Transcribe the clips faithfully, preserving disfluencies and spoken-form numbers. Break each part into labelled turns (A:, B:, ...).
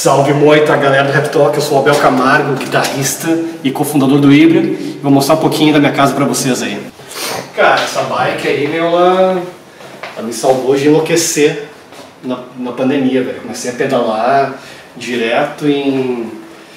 A: Salve muito a galera do Rap Talk, eu sou o Abel Camargo, guitarrista e cofundador do Hybria, e vou mostrar um pouquinho da minha casa pra vocês aí. Cara, essa bike aí, meu, ela, ela me salvou de enlouquecer na, na pandemia, velho. Comecei a pedalar direto em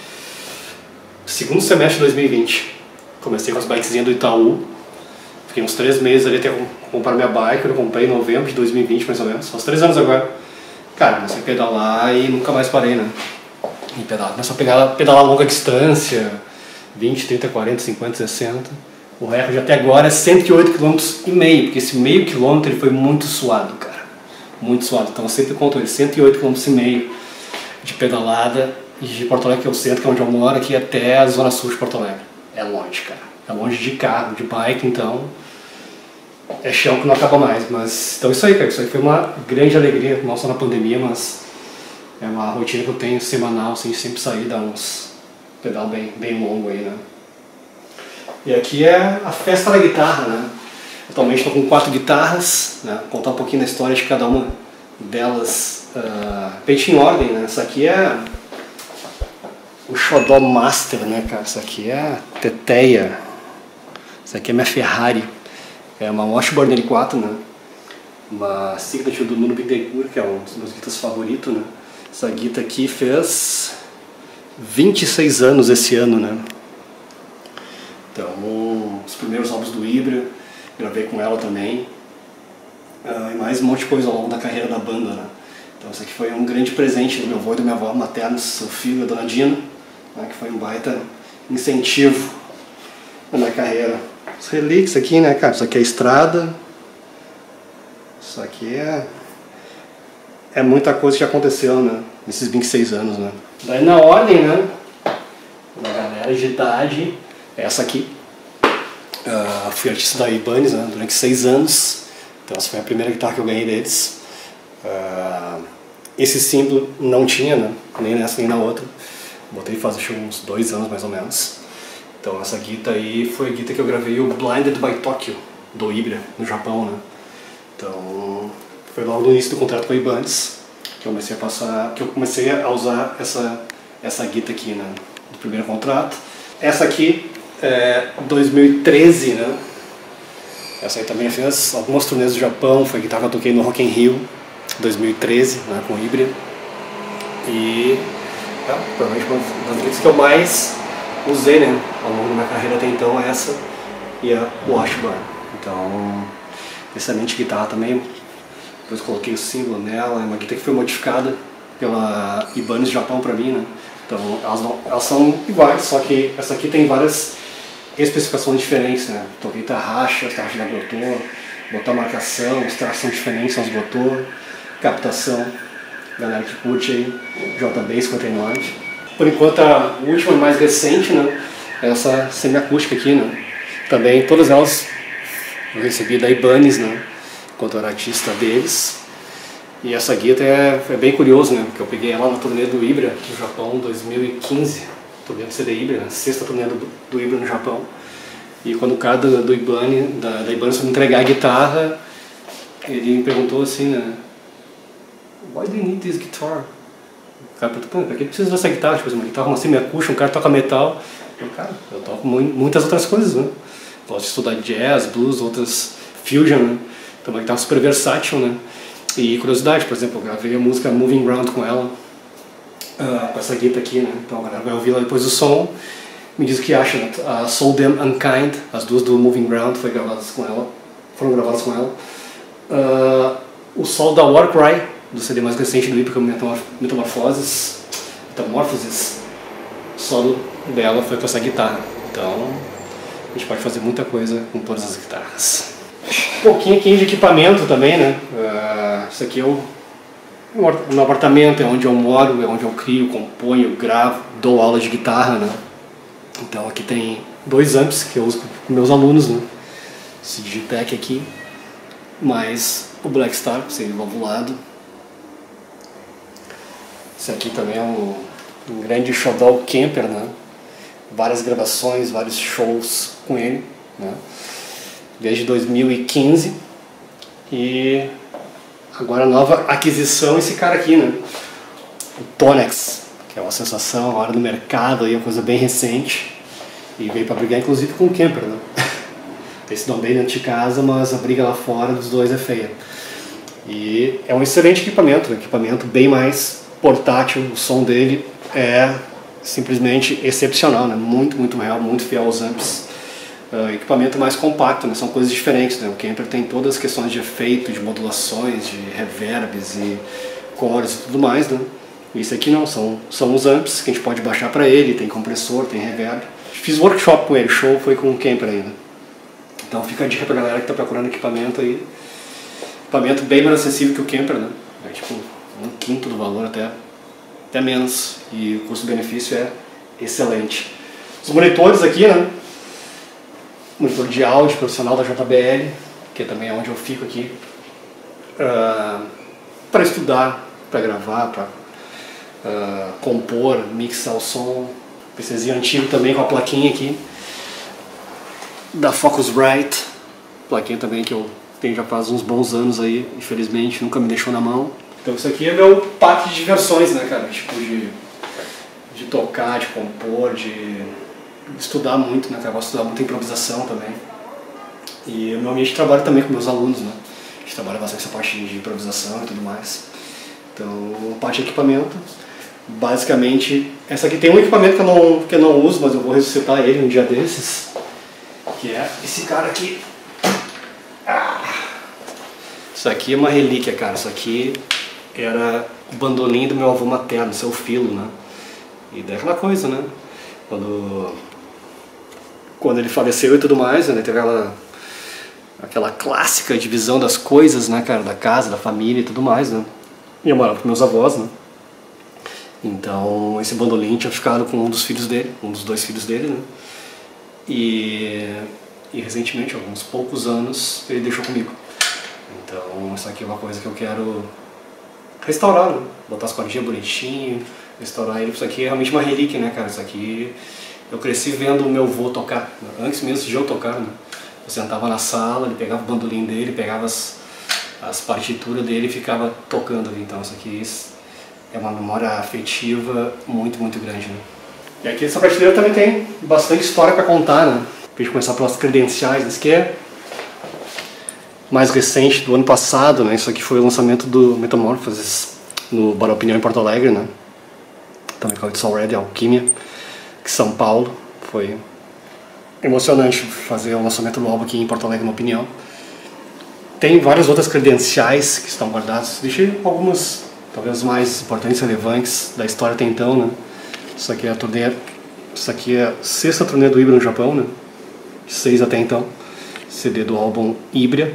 A: segundo semestre de dois mil e vinte. Comecei com as bikezinhas do Itaú, fiquei uns três meses ali até comprar minha bike, eu comprei em novembro de dois mil e vinte mais ou menos, só uns três anos agora. Cara, comecei a pedalar e nunca mais parei, né? E pedalar, começou a pedalar, pedalar longa distância, vinte, trinta, quarenta, cinquenta, sessenta. O recorde até agora é cento e oito quilômetros e meio, porque esse meio quilômetro ele foi muito suado, cara. Muito suado. Então eu sempre conto ele, cento e oito quilômetros e meio de pedalada de Porto Alegre, que é o centro, que é onde eu moro, aqui até a zona sul de Porto Alegre. É longe, cara. É longe de carro, de bike, então é chão que não acaba mais. Mas então isso aí, cara, isso aí foi uma grande alegria, não só na pandemia, mas é uma rotina que eu tenho semanal, assim, sempre sair, dar uns pedal bem, bem longo aí, né? E aqui é a festa da guitarra, né? Atualmente estou com quatro guitarras, né? Vou contar um pouquinho da história de cada uma delas, uh, bem em ordem, né? Essa aqui é o Xodó Master, né, cara? Essa aqui é a Teteia. Essa aqui é minha Ferrari. É uma Washburn L quatro, né? Uma signature do Nuno Bittencourt, que é um dos meus guitarras favoritos, né? Essa guitarra aqui fez vinte e seis anos esse ano, né? Então, um, os primeiros álbuns do Hybria, gravei com ela também. Uh, e mais um monte de coisa ao longo da carreira da banda, né? Então, isso aqui foi um grande presente do meu avô e da minha avó maternos, seu filho, a dona Dina, né? Que foi um baita incentivo na minha carreira. Os relíquios aqui, né, cara? Isso aqui é a estrada. Isso aqui é... é muita coisa que aconteceu, né? Nesses vinte e seis anos, né? Daí na ordem, né? Da galera de idade, essa aqui. Uh, fui artista da Ibanez, né? Durante seis anos. Então essa foi a primeira guitarra que eu ganhei deles. Uh, esse símbolo não tinha, né? Nem nessa nem na outra. Botei faz acho, uns dois anos mais ou menos. Então essa guitarra aí foi a guitarra que eu gravei o Blinded by Tokyo, do Hybria, no Japão, né? Então foi logo no início do contrato com a Ibanez que eu comecei a passar, que eu comecei a usar essa, essa guitarra aqui, né? Do primeiro contrato. Essa aqui é dois mil e treze, né? Essa aí também fez algumas turnês do Japão, foi a guitarra que eu toquei no Rock in Rio dois mil e treze, né? Com o Hybria. E é, provavelmente uma das guitarras que eu mais usei, né, ao longo da minha carreira até então, essa e a Washburn. Então, excelente guitarra também. Depois coloquei o símbolo nela, é uma guitarra que foi modificada pela Ibanez Japão pra mim, né? Então, elas, não, elas são iguais, só que essa aqui tem várias especificações diferentes, né? Toquei tarraxa, as tarraxas da esgotou, botar marcação, extração diferente, são esgotou, captação, galera que curte aí, J B cinquenta e nove. Por enquanto a última mais recente, né, é essa semiacústica aqui, né, também todas elas eu recebi da Ibanez, né, enquanto eu era artista deles. E essa guitarra é, é bem curioso, né, porque eu peguei ela na turnê do Hybria no Japão em dois mil e quinze, turnê do C D Hybria, né, sexta turnê do, do Hybria no Japão. E quando o cara do, do Ibanez, da, da Ibanez foi me entregar a guitarra, ele me perguntou assim, né, "Why do you need this guitar?" O cara perguntou, pra que precisa dessa guitarra? Tipo, uma guitarra, uma semiacústica, um cara toca metal. Eu, cara, eu toco muitas outras coisas, né? Gosto de estudar jazz, blues, outras fusion, né? Então uma guitarra super versátil, né? E curiosidade, por exemplo, eu gravei a música Moving Ground com ela, uh, com essa guitarra aqui, né? Então a galera vai ouvir lá depois do som, me diz o que acha, né? A Soul Damn Unkind, as duas do Moving Ground foi gravadas com ela, foram gravadas com ela. Uh, o solo da Warcry, do C D mais recente do Hybria, que é Metamorphoses, Metamorphoses, o solo dela foi com essa guitarra. Então a gente pode fazer muita coisa com todas as guitarras. Um pouquinho aqui de equipamento também, né? Uh, isso aqui é o meu apartamento, é onde eu moro, é onde eu crio, componho, gravo, dou aula de guitarra, né? Então aqui tem dois amps que eu uso com meus alunos, né? Esse Digitech aqui, mais o Blackstar, que seria valvulado. Esse aqui também é um, um grande Xodó Camper, né? Várias gravações, vários shows com ele, né? Desde dois mil e quinze. E agora a nova aquisição, esse cara aqui, né? O Tonex. que é uma sensação agora no mercado, aí, uma coisa bem recente. E veio para brigar inclusive com o camper, né? Eles se dão bem dentro de casa, mas a briga lá fora dos dois é feia. E é um excelente equipamento, um equipamento bem mais portátil, o som dele é simplesmente excepcional, né? Muito, muito real, muito fiel aos amps. Uh, equipamento mais compacto, né? São coisas diferentes, né? O camper tem todas as questões de efeito, de modulações, de reverbs e cores e tudo mais, né? Isso aqui não, são, são os amps que a gente pode baixar para ele, tem compressor, tem reverb. Fiz workshop com ele, show foi com o camper ainda. Então fica a dica pra galera que está procurando equipamento aí. Equipamento bem mais acessível que o camper, né? É tipo um quinto do valor, até, até menos. E o custo-benefício é excelente. Os monitores aqui, né? Monitor de áudio profissional da J B L, que também é onde eu fico aqui. Uh, para estudar, para gravar, para uh, compor, mixar o som. PCzinho antigo também com a plaquinha aqui. Da Focusrite, plaquinha também que eu tenho já faz uns bons anos aí, infelizmente nunca me deixou na mão. Então isso aqui é meu parque de diversões, né, cara? Tipo de, de tocar, de compor, de estudar muito, né, cara? Eu gosto de estudar muita improvisação também. E o meu ambiente de trabalho também com meus alunos, né? A gente trabalha bastante essa parte de improvisação e tudo mais. Então, parte de equipamento. Basicamente, essa aqui tem um equipamento que eu não, que eu não uso, mas eu vou ressuscitar ele um dia desses. Que é esse cara aqui. Ah. Isso aqui é uma relíquia, cara. Isso aqui era o bandolim do meu avô materno, seu Filo, né? E daí aquela coisa, né? Quando, quando ele faleceu e tudo mais, né? Teve aquela, aquela clássica divisão das coisas, né, cara? Da casa, da família e tudo mais, né? E eu morava com meus avós, né? Então esse bandolim tinha ficado com um dos filhos dele, um dos dois filhos dele, né? E, e recentemente, alguns poucos anos, ele deixou comigo. Então isso aqui é uma coisa que eu quero restaurar, né? Botar as cordinhas bonitinho, restaurar ele. Isso aqui é realmente uma relíquia, né, cara? Isso aqui eu cresci vendo o meu avô tocar, né? Antes mesmo de eu tocar, né? Eu sentava na sala, ele pegava o bandolim dele, pegava as, as partituras dele e ficava tocando ali. Então isso aqui é uma memória afetiva muito, muito grande, né? E aqui essa prateleira também tem bastante história para contar, né? Pra gente começar pelas credenciais, isso aqui é mais recente, do ano passado, né? Isso aqui foi o lançamento do Metamorphosis no Bar Opinião em Porto Alegre, né? Também com a It's Already, Alquimia, que São Paulo. Foi emocionante fazer o lançamento do álbum aqui em Porto Alegre, na Opinião. Tem várias outras credenciais que estão guardadas. Deixei algumas, talvez mais importantes e relevantes da história até então, né? Isso aqui é a turnê, isso aqui é a sexta turnê do Ibra no Japão, né? Seis até então. C D do álbum Ibra.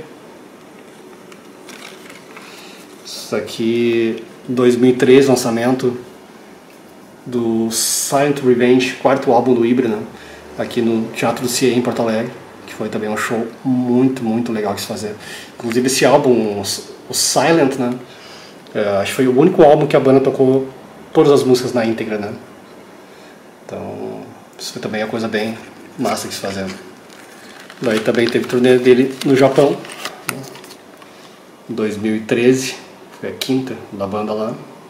A: Isso aqui, dois mil e três, lançamento do Silent Revenge, quarto álbum do Ibra, né? Aqui no Teatro do C I E em Porto Alegre, que foi também um show muito, muito legal de se fazer. Inclusive esse álbum, o Silent, né? É, acho que foi o único álbum que a banda tocou todas as músicas na íntegra, né? Então, isso foi também uma coisa bem massa de se fazer. Daí também teve turnê dele no Japão, em dois mil e treze, foi a quinta da banda lá.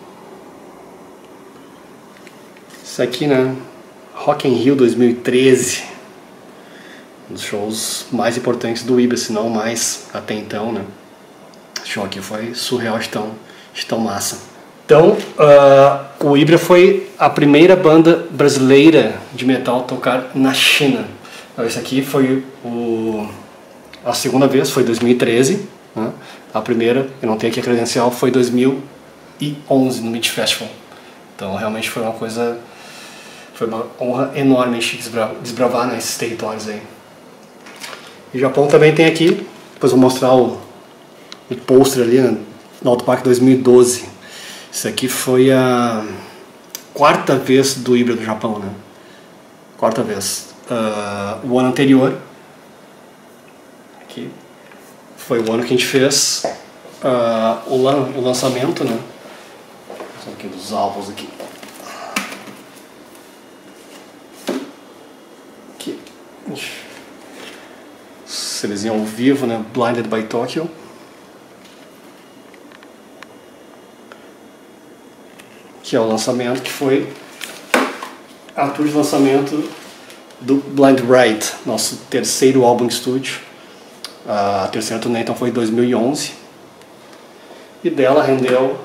A: Isso aqui, né? Rock in Rio dois mil e treze, um dos shows mais importantes do Ibra, se não mais até então, né? Esse show aqui foi surreal de tão, de tão massa. Então, uh, o Ibra foi a primeira banda brasileira de metal a tocar na China. Esse aqui foi o, a segunda vez, foi em dois mil e treze. Né? A primeira, eu não tenho aqui a credencial, foi em dois mil e onze, no Meat Festival. Então, realmente foi uma coisa, foi uma honra enorme desbra, desbravar nesses territórios aí. E o Japão também tem aqui, depois vou mostrar o, o pôster ali, né, no Auto Park dois mil e doze. Isso aqui foi a quarta vez do Ibra do Japão, né? Quarta vez. Uh, o ano anterior, aqui, foi o ano que a gente fez uh, o, lan o lançamento, né? Só aqui dos álbuns aqui. Aqui. CDzinho ao vivo, né? Blinded by Tokyo. Aqui que é o lançamento, que foi a tour de lançamento do Blind Ride, nosso terceiro álbum de estúdio. A terceira turnê então foi em dois mil e onze, e dela rendeu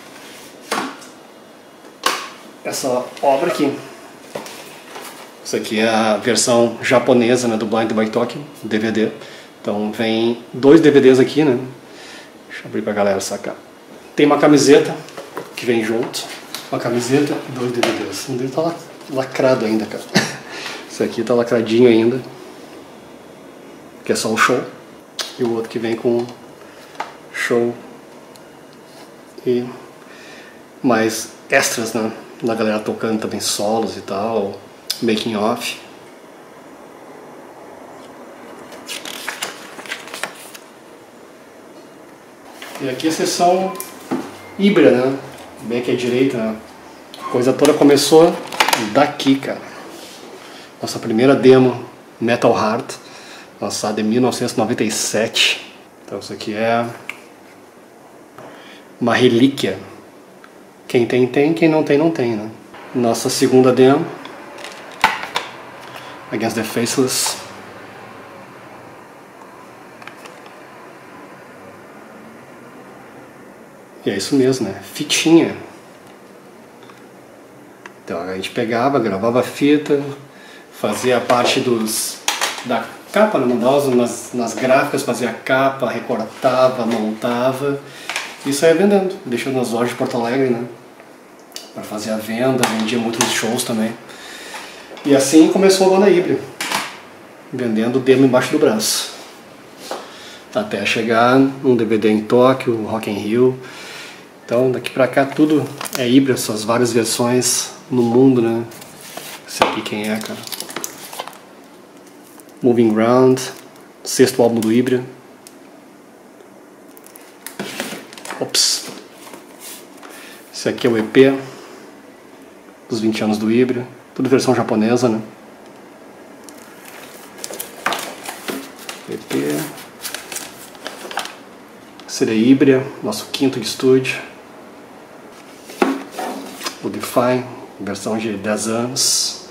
A: essa obra aqui. Isso aqui é a versão japonesa, né, do Blind by Tokyo, D V D. Então vem dois D V Ds aqui, né? Deixa eu abrir pra galera sacar. Tem uma camiseta que vem junto, uma camiseta e dois D V Ds. Um deles tá lacrado ainda, cara. Esse aqui tá lacradinho ainda, que é só o show. E o outro que vem com show e mais extras, né? Da galera tocando também solos e tal, making off. E aqui a seção híbrida, né? Bem aqui à direita, né? A coisa toda começou daqui, cara. Nossa primeira demo, Metal Heart, lançada em mil novecentos e noventa e sete. Então isso aqui é uma relíquia. Quem tem, tem. Quem não tem, não tem, né? Nossa segunda demo, Against the Faceless. E é isso mesmo, né? Fitinha. Então a gente pegava, gravava a fita, fazia a parte dos da capa, né? Mandava nas, nas gráficas, fazia a capa, recortava, montava e saia vendendo, deixando nas lojas de Porto Alegre, né? Para fazer a venda, vendia muitos shows também. E assim começou a banda híbrida, vendendo demo embaixo do braço, até chegar um D V D em Tóquio, Rock in Rio. Então daqui pra cá tudo é híbrido, essas várias versões no mundo, né? Esse aqui quem é, cara? Moving Ground, sexto álbum do híbrido. Ops. Esse aqui é o E P dos vinte anos do híbrido, tudo versão japonesa, né? E P. C D híbrida, nosso quinto de estúdio. Modify, versão de dez anos.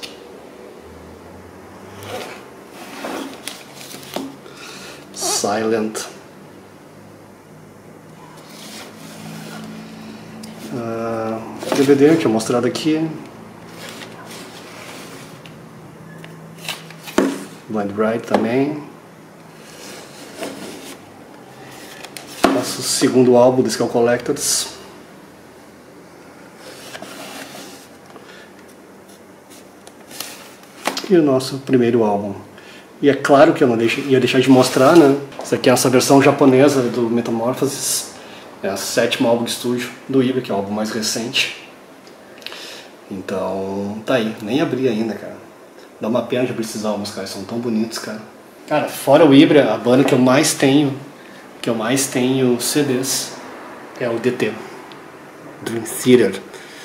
A: Silent. Uh, D V D que eu tinha mostrado aqui. Blind Ride também. Nosso segundo álbum do Skull Collectors. E o nosso primeiro álbum. E é claro que eu não deixo, ia deixar de mostrar, né? Essa aqui é essa versão japonesa do Metamorphosis. É o sétimo álbum de estúdio do Ibra, que é o álbum mais recente. Então, tá aí. Nem abri ainda, cara. Dá uma pena de abrir esses álbuns, cara. São tão bonitos, cara. Cara, fora o Ibra, a banda que eu mais tenho, que eu mais tenho C Ds, é o D T. Dream Theater.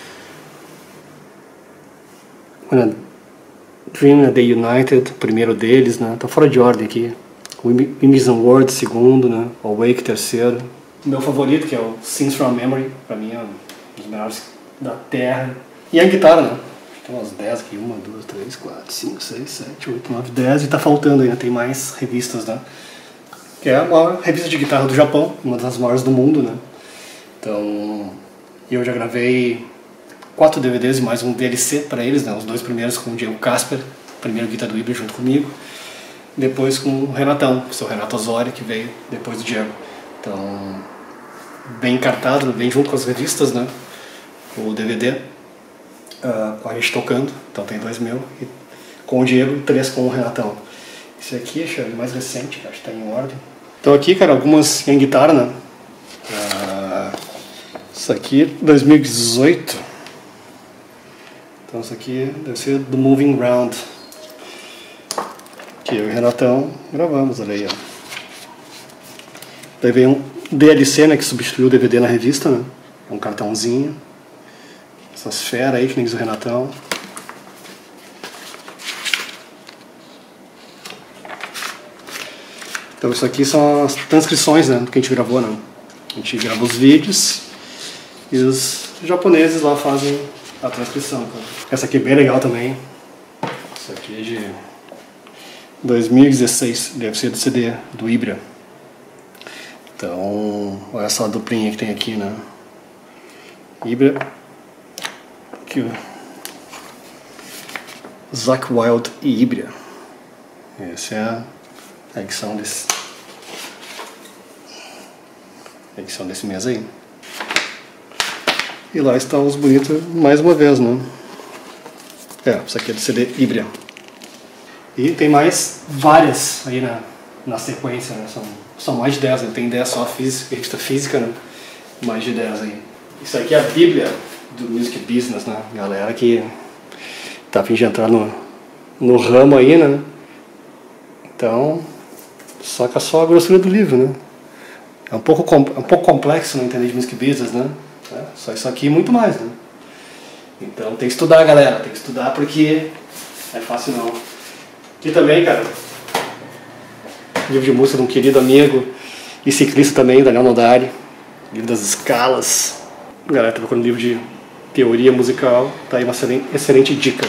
A: Dream The United, primeiro deles, né? Tá fora de ordem aqui. Images and Words, segundo, né? Awake, terceiro. O meu favorito, que é o Sings From Memory, pra mim é um dos melhores da Terra. E a guitarra, né? Tem umas dez aqui, uma, duas, três, quatro, cinco, seis, sete, oito, nove, dez, e tá faltando ainda, tem mais revistas, né? Que é a maior revista de guitarra do Japão, uma das maiores do mundo, né? Então, eu já gravei quatro D V Ds e mais um D L C para eles, né? Os dois primeiros com o Diego Casper, primeiro guitarra do Ibra junto comigo, depois com o Renatão, o seu Renato Osório, que veio depois do Diego. Então, bem encartado, bem junto com as revistas, né? O D V D, uh, com a gente tocando, então tem dois mil, e com o Diego e três com o Renatão. Esse aqui é o mais recente, acho que está em ordem. Então aqui, cara, algumas em guitarra, né? Uh, isso aqui, dois mil e dezoito. Então isso aqui deve ser do Moving Ground, que eu e o Renatão gravamos, olha aí, ó. Daí vem um D L C, né, que substituiu o D V D na revista, né? É um cartãozinho. Essas feras aí, que nem diz o Renatão. Então isso aqui são as transcrições, né, do que a gente gravou, né? A gente gravou os vídeos e os japoneses lá fazem a transcrição, cara. Essa aqui é bem legal também. Essa aqui é de dois mil e dezesseis, deve ser do C D do Ibra. Então, olha só a duplinha que tem aqui, né? Ibra. Aqui, ó. Zakk Wylde e Ibra. Essa é a edição desse. A edição desse mês aí. E lá estão os bonitos mais uma vez, né? É, isso aqui é do C D Ibra. E tem mais várias aí na, na sequência, né? São, são mais de dez, né? Tem dez só física, revista física, né? Mais de dez aí. Isso aqui é a Bíblia do Music Business, né? Galera que tá a fim de entrar no, no ramo aí, né? Então, saca só a grossura do livro, né? É um pouco, é um pouco complexo não entender de Music Business, né? É, só isso aqui e muito mais, né? Então tem que estudar, galera. Tem que estudar porque é fácil não. Aqui também, cara, livro de música de um querido amigo e ciclista também, Daniel Nodari. Livro das escalas. Galera, tá procurando livro de teoria musical. Tá aí uma excelente, excelente dica.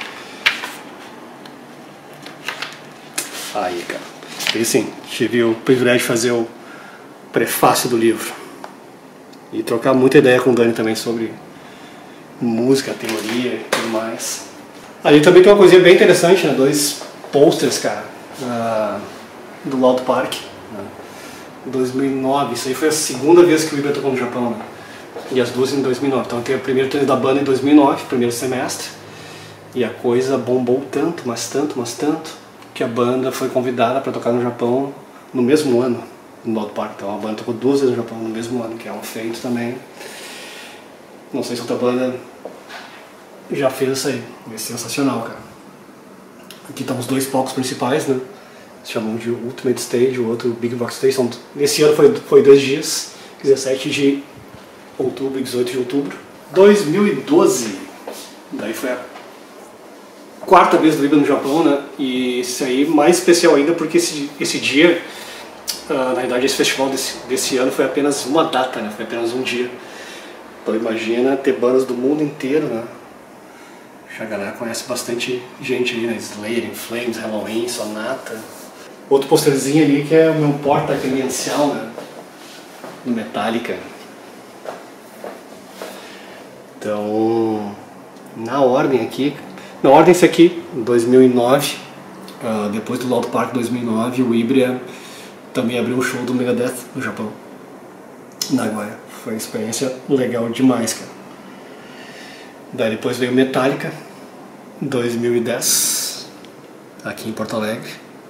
A: Aí, cara. E sim, tive o privilégio de fazer o prefácio do livro. E trocar muita ideia com o Dani também sobre música, teoria e tudo mais. Ali também tem uma coisinha bem interessante, né? Dois posters, cara, uh, do Loud Park, né? dois mil e nove. Isso aí foi a segunda vez que o Ibra tocou no Japão, né? E as duas em dois mil e nove. Então tem o primeiro turnê da banda em dois mil e nove, primeiro semestre. E a coisa bombou tanto, mas tanto, mas tanto, que a banda foi convidada para tocar no Japão no mesmo ano, no Loud Park. Então a banda tocou duas vezes no Japão no mesmo ano, que é um feito também. Não sei se outra banda já fez isso aí. É sensacional, cara. Aqui estão os dois palcos principais, né? Se chamam de Ultimate Stage, o outro Big Box Stage. São, esse ano foi, foi dois dias, dezessete de outubro e dezoito de outubro. dois mil e doze, daí foi a quarta vez do Ibra no Japão, né? E isso aí mais especial ainda porque esse, esse dia, uh, na verdade esse festival desse, desse ano foi apenas uma data, né? Foi apenas um dia. Então imagina ter bandas do mundo inteiro, né? A galera conhece bastante gente aí, né? Slayer, In Flames, Halloween, Sonata. Outro posterzinho ali que é o meu porta-credencial, né? Do Metallica. Então, na ordem aqui, na ordem esse aqui, dois mil e nove, uh, depois do Loud Park dois mil e nove, o Ibra também abriu um show do Megadeth no Japão, Nagoya. Foi uma experiência legal demais, cara. Daí depois veio Metallica, dois mil e dez, aqui em Porto Alegre.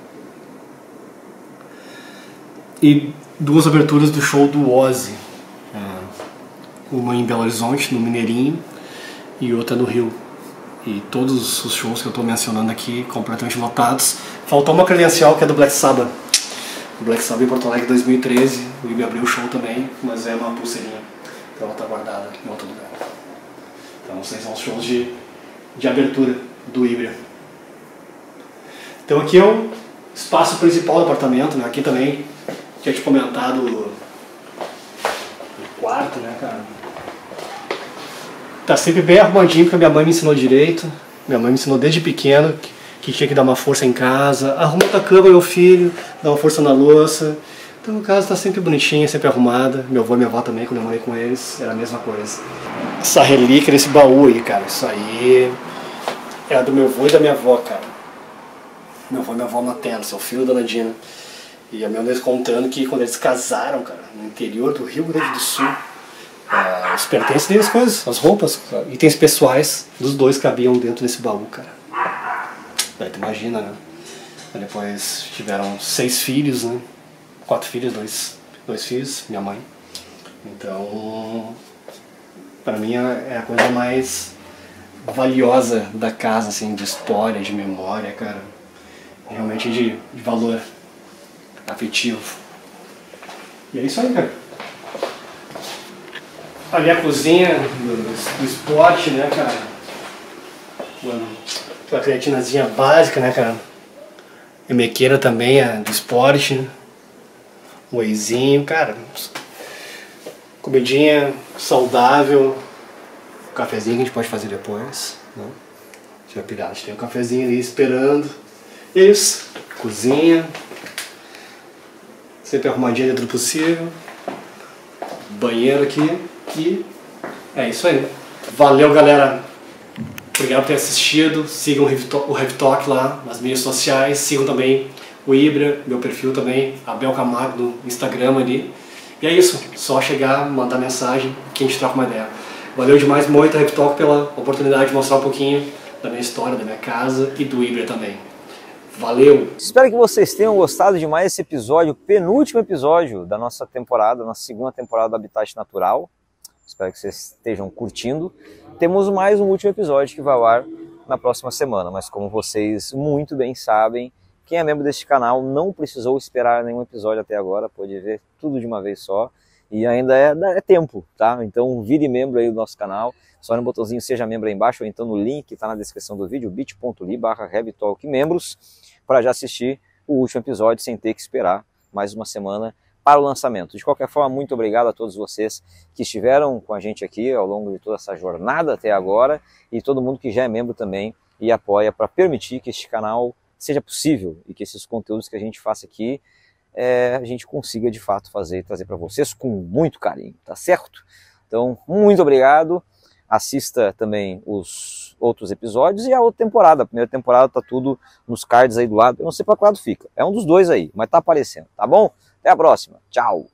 A: E duas aberturas do show do Ozzy. Uma em Belo Horizonte, no Mineirinho, e outra no Rio. E todos os shows que eu estou mencionando aqui, completamente lotados. Faltou uma credencial que é do Black Sabbath. O Black Sabbath em Porto Alegre dois mil e treze, o Ibra abriu o show também, mas é uma pulseirinha. Então ela está guardada em outro lugar. Então esses são os shows de, de abertura do Ibra. Então aqui é o espaço principal do apartamento, né? Aqui também tinha te comentado o quarto, né, cara? Tá sempre bem arrumadinho porque minha mãe me ensinou direito. Minha mãe me ensinou desde pequeno que, que tinha que dar uma força em casa. Arruma tua cama, meu filho, dá uma força na louça. Então a casa tá sempre bonitinha, sempre arrumada. Meu avô e minha avó também, quando eu morei com eles, era a mesma coisa. Essa relíquia desse baú aí, cara, isso aí é do meu avô e da minha avó, cara. Meu avô e minha avó materna, seu filho da Dona Dina. E a minha mãe contando que quando eles casaram, cara, no interior do Rio Grande do Sul, uh, os pertences deles, coisas, as roupas, itens pessoais dos dois cabiam dentro desse baú, cara. Daí tu imagina, né? Aí depois tiveram seis filhos, né? Quatro filhos, dois, dois filhos, minha mãe. Então, pra mim é a coisa mais valiosa da casa, assim, de história, de memória, cara. Realmente de, de valor afetivo. E é isso aí, cara. Ali a cozinha do, do esporte, né, cara? Uma creatinazinha básica, né, cara? Emequeira também é do esporte. Um wheyzinho, cara. Comidinha saudável, O cafezinho que a gente pode fazer depois, né? Já pilhado, a gente tem um cafezinho ali esperando. E é isso, cozinha, sempre arrumadinha dentro do possível. Banheiro aqui e é isso aí. Valeu, galera. Obrigado por ter assistido. Sigam o Heavy Talk lá nas mídias sociais. Sigam também o Ibra, meu perfil também, Abel Camargo no Instagram ali. E é isso, só chegar, mandar mensagem que a gente troca uma ideia. Valeu demais, muito Heavy Talk pela oportunidade de mostrar um pouquinho da minha história, da minha casa e do Ibra também. Valeu!
B: Espero que vocês tenham gostado de mais esse episódio, penúltimo episódio da nossa temporada, nossa segunda temporada do Habitat Natural. Espero que vocês estejam curtindo. Temos mais um último episódio que vai ao ar na próxima semana, mas como vocês muito bem sabem, quem é membro deste canal não precisou esperar nenhum episódio até agora, pode ver tudo de uma vez só. E ainda é, é tempo, tá? Então vire membro aí do nosso canal, só no botãozinho Seja Membro aí embaixo, ou então no link que está na descrição do vídeo, bit ponto ly barra heavy talk membros, para já assistir o último episódio sem ter que esperar mais uma semana para o lançamento. De qualquer forma, muito obrigado a todos vocês que estiveram com a gente aqui ao longo de toda essa jornada até agora, e todo mundo que já é membro também e apoia para permitir que este canal seja possível e que esses conteúdos que a gente faça aqui É, a gente consiga de fato fazer e trazer para vocês com muito carinho, tá certo? Então, muito obrigado, assista também os outros episódios e a outra temporada, a primeira temporada tá tudo nos cards aí do lado, eu não sei para que lado fica, é um dos dois aí, mas tá aparecendo, tá bom? Até a próxima, tchau!